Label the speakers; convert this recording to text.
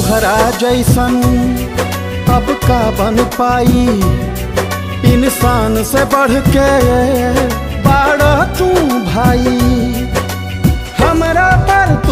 Speaker 1: तोहरा जैसन अब का बन पाई, इंसान से बढ़ के बाड़ा तू भाई। हमरा पर